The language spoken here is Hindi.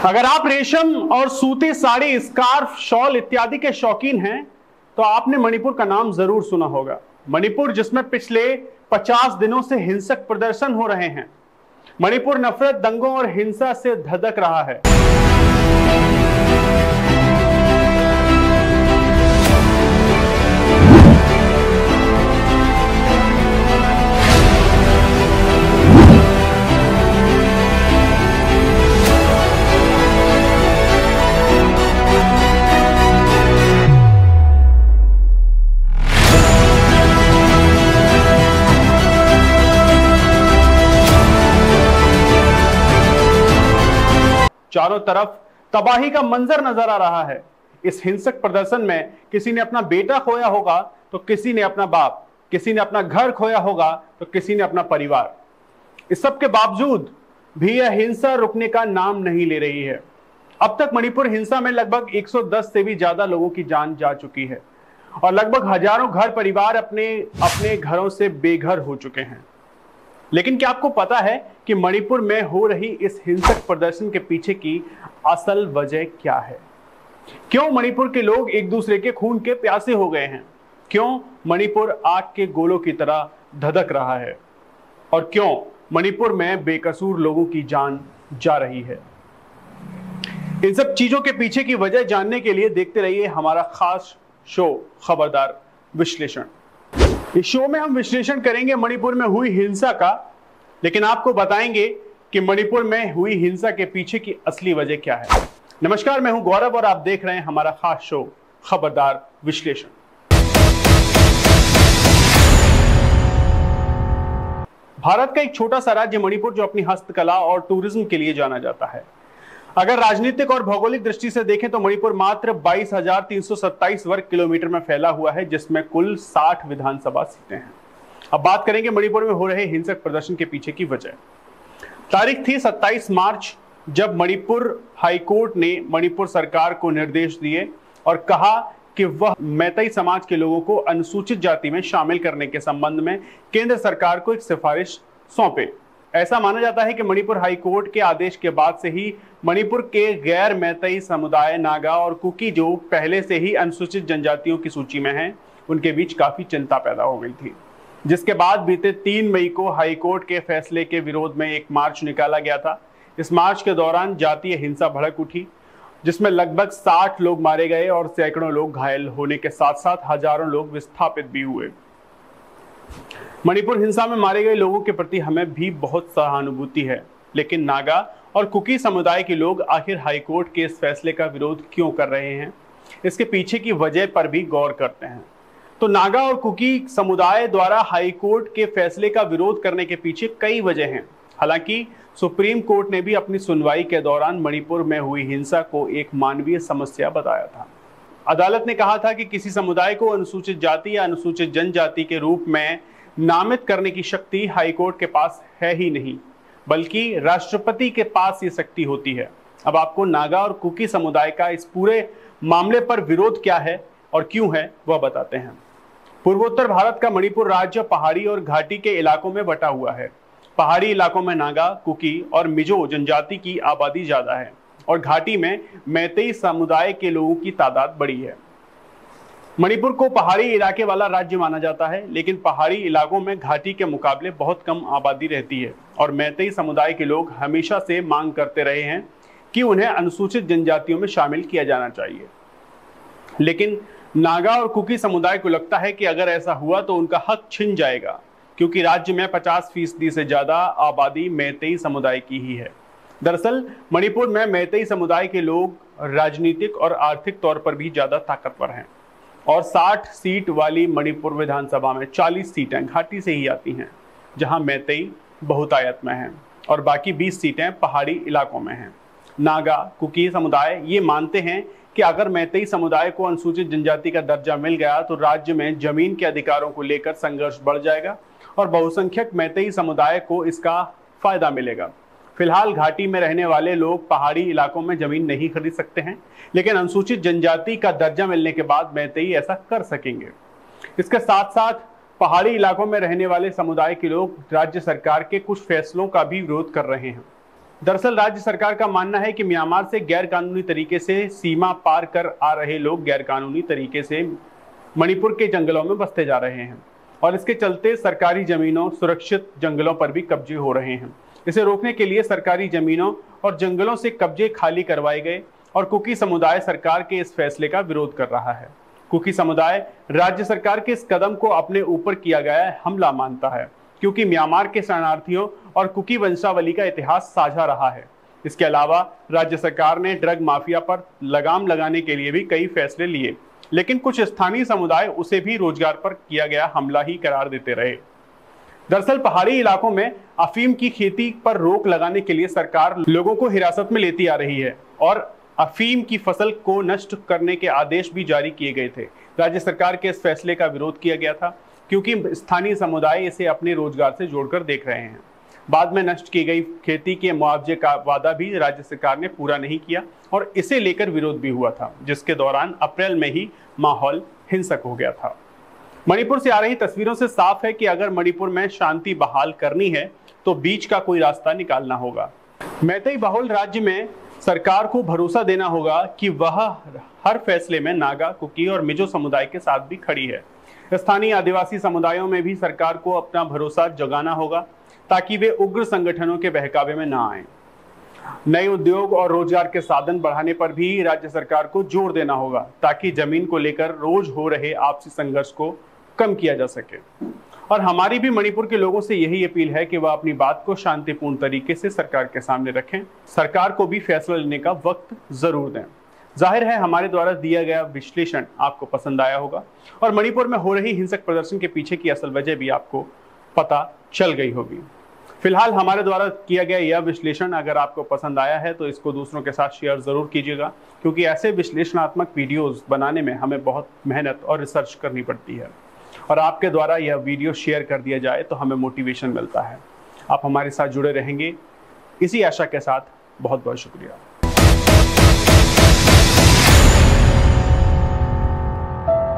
अगर आप रेशम और सूती साड़ी, स्कार्फ, शॉल इत्यादि के शौकीन हैं तो आपने मणिपुर का नाम जरूर सुना होगा। मणिपुर जिसमें पिछले 50 दिनों से हिंसक प्रदर्शन हो रहे हैं। मणिपुर नफरत, दंगों और हिंसा से धधक रहा है। चारों तरफ तबाही का मंजर नजर आ रहा है। इस हिंसक प्रदर्शन में किसी ने अपना बेटा खोया होगा तो किसी ने अपना बाप, किसी ने अपना घर खोया होगा तो किसी ने अपना परिवार। इस सब के बावजूद भी यह हिंसा रुकने का नाम नहीं ले रही है। अब तक मणिपुर हिंसा में लगभग 110 से भी ज्यादा लोगों की जान जा चुकी है और लगभग हजारों घर परिवार अपने घरों से बेघर हो चुके हैं। लेकिन क्या आपको पता है कि मणिपुर में हो रही इस हिंसक प्रदर्शन के पीछे की असल वजह क्या है? क्यों मणिपुर के लोग एक दूसरे के खून के प्यासे हो गए हैं? क्यों मणिपुर आग के गोलों की तरह धधक रहा है? और क्यों मणिपुर में बेकसूर लोगों की जान जा रही है? इन सब चीजों के पीछे की वजह जानने के लिए देखते रहिए हमारा खास शो खबरदार विश्लेषण। इस शो में हम विश्लेषण करेंगे मणिपुर में हुई हिंसा का, लेकिन आपको बताएंगे कि मणिपुर में हुई हिंसा के पीछे की असली वजह क्या है। नमस्कार, मैं हूं गौरव और आप देख रहे हैं हमारा खास शो खबरदार विश्लेषण। भारत का एक छोटा सा राज्य मणिपुर जो अपनी हस्तकला और टूरिज्म के लिए जाना जाता है। अगर राजनीतिक और भौगोलिक दृष्टि से देखें तो मणिपुर मात्र 22,327 वर्ग किलोमीटर में फैला हुआ है, जिसमें कुल 60 विधानसभा सीटें हैं। अब बात करेंगे मणिपुर में हो रहे हिंसक प्रदर्शन के पीछे की वजह। तारीख थी 27 मार्च, जब मणिपुर हाईकोर्ट ने मणिपुर सरकार को निर्देश दिए और कहा कि वह मैतेई समाज के लोगों को अनुसूचित जाति में शामिल करने के संबंध में केंद्र सरकार को एक सिफारिश सौंपे। ऐसा माना जाता है कि मणिपुर हाईकोर्ट के आदेश के बाद से ही मणिपुर के गैर मैतेई समुदाय नागा और कुकी, जो पहले से ही अनुसूचित जनजातियों की सूची में हैं, उनके बीच काफी चिंता पैदा हो गई थी। जिसके बाद बीते 3 मई को हाईकोर्ट के फैसले के विरोध में एक मार्च निकाला गया था। इस मार्च के दौरान जातीय हिंसा भड़क उठी, जिसमें लगभग 60 लोग मारे गए और सैकड़ों लोग घायल होने के साथ साथ हजारों लोग विस्थापित भी हुए। मणिपुर हिंसा में मारे गए लोगों के प्रति हमें भी बहुत सहानुभूति है, लेकिन नागा और कुकी समुदाय के लोग आखिर हाईकोर्ट के इस फैसले का विरोध क्यों कर रहे हैं, इसके पीछे की वजह पर भी गौर करते हैं। तो नागा और कुकी समुदाय द्वारा हाईकोर्ट के फैसले का विरोध करने के पीछे कई वजह हैं। हालांकि सुप्रीम कोर्ट ने भी अपनी सुनवाई के दौरान मणिपुर में हुई हिंसा को एक मानवीय समस्या बताया था। अदालत ने कहा था कि किसी समुदाय को अनुसूचित जाति या अनुसूचित जनजाति के रूप में नामित करने की शक्ति हाईकोर्ट के पास है ही नहीं, बल्कि राष्ट्रपति के पास ये शक्ति होती है। अब आपको नागा और कुकी समुदाय का इस पूरे मामले पर विरोध क्या है और क्यों है वह बताते हैं। पूर्वोत्तर भारत का मणिपुर राज्य पहाड़ी और घाटी के इलाकों में बटा हुआ है। पहाड़ी इलाकों में नागा, कुकी और मिजो जनजाति की आबादी ज्यादा है और घाटी में मैतेई समुदाय के लोगों की तादाद बड़ी है। मणिपुर को पहाड़ी इलाके वाला राज्य माना जाता है, लेकिन पहाड़ी इलाकों में घाटी के मुकाबले बहुत कम आबादी रहती है और मैतेई समुदाय के लोग हमेशा से मांग करते रहे हैं कि उन्हें अनुसूचित जनजातियों में शामिल किया जाना चाहिए। लेकिन नागा और कुकी समुदाय को लगता है कि अगर ऐसा हुआ तो उनका हक छिन जाएगा, क्योंकि राज्य में 50% से ज्यादा आबादी मैतेई समुदाय की ही है। दरअसल मणिपुर में मैतेई समुदाय के लोग राजनीतिक और आर्थिक तौर पर भी ज्यादा ताकतवर हैं और 60 सीट वाली मणिपुर विधानसभा में 40 सीटें घाटी से ही आती हैं, जहां मैतेई बहुतायत में हैं और बाकी 20 सीटें पहाड़ी इलाकों में हैं। नागा कुकी समुदाय ये मानते हैं कि अगर मैतेई समुदाय को अनुसूचित जनजाति का दर्जा मिल गया तो राज्य में जमीन के अधिकारों को लेकर संघर्ष बढ़ जाएगा और बहुसंख्यक मैतेई समुदाय को इसका फायदा मिलेगा। फिलहाल घाटी में रहने वाले लोग पहाड़ी इलाकों में जमीन नहीं खरीद सकते हैं, लेकिन अनुसूचित जनजाति का दर्जा मिलने के बाद मैतेई ऐसा कर सकेंगे। इसके साथ साथ पहाड़ी इलाकों में रहने वाले समुदाय के लोग राज्य सरकार के कुछ फैसलों का भी विरोध कर रहे हैं। दरअसल राज्य सरकार का मानना है कि म्यांमार से गैर कानूनी तरीके से सीमा पार कर आ रहे लोग गैर कानूनी तरीके से मणिपुर के जंगलों में बसते जा रहे हैं और इसके चलते सरकारी जमीनों, सुरक्षित जंगलों पर भी कब्जे हो रहे हैं। इसे रोकने के लिए सरकारी जमीनों और जंगलों से कब्जे खाली करवाए गए और कुकी समुदाय सरकार के इस फैसले का विरोध कर रहा है। कुकी समुदाय राज्य सरकार के इस कदम को अपने ऊपर किया गया हमला मानता है, क्योंकि म्यांमार के शरणार्थियों और कुकी वंशावली का इतिहास साझा रहा है। इसके अलावा राज्य सरकार ने ड्रग माफिया पर लगाम लगाने के लिए भी कई फैसले लिए, लेकिन कुछ स्थानीय समुदाय उसे भी रोजगार पर किया गया हमला ही करार देते रहे। दरअसल पहाड़ी इलाकों में अफीम की खेती पर रोक लगाने के लिए सरकार लोगों को हिरासत में लेती आ रही है और अफीम की फसल को नष्ट करने के आदेश भी जारी किए गए थे। राज्य सरकार के इस फैसले का विरोध किया गया था, क्योंकि स्थानीय समुदाय इसे अपने रोजगार से जोड़कर देख रहे हैं। बाद में नष्ट की गई खेती के मुआवजे का वादा भी राज्य सरकार ने पूरा नहीं किया और इसे लेकर विरोध भी हुआ था, जिसके दौरान अप्रैल में ही माहौल हिंसक हो गया था। मणिपुर से आ रही तस्वीरों से साफ है कि अगर मणिपुर में शांति बहाल करनी है तो बीच का कोई रास्ता निकालना होगा। मैतेई बहुल राज्य में सरकार को भरोसा देना होगा कि वह हर फैसले में नागा, कुकी और मिजो समुदाय के साथ भी खड़ी है। स्थानीय आदिवासी समुदायों में भी सरकार को अपना भरोसा जगाना होगा ताकि वे उग्र संगठनों के बहकावे में ना आए। नए उद्योग और रोजगार के साधन बढ़ाने पर भी राज्य सरकार को जोर देना होगा ताकि जमीन को लेकर रोज हो रहे आपसी संघर्ष को कम किया जा सके। और हमारी भी मणिपुर के लोगों से यही अपील है कि वह अपनी बात को शांतिपूर्ण तरीके से सरकार के सामने रखें। सरकार को भी फैसला लेने का वक्त जरूर दें। जाहिर है हमारे द्वारा दिया गया विश्लेषण आपको पसंद आया होगा और मणिपुर में हो रही हिंसक प्रदर्शन के पीछे की असल वजह भी आपको पता चल गई होगी। फिलहाल हमारे द्वारा किया गया यह विश्लेषण अगर आपको पसंद आया है तो इसको दूसरों के साथ शेयर जरूर कीजिएगा, क्योंकि ऐसे विश्लेषणात्मक वीडियोस बनाने में हमें बहुत मेहनत और रिसर्च करनी पड़ती है और आपके द्वारा यह वीडियो शेयर कर दिया जाए तो हमें मोटिवेशन मिलता है। आप हमारे साथ जुड़े रहेंगे इसी आशा के साथ। बहुत बहुत शुक्रिया।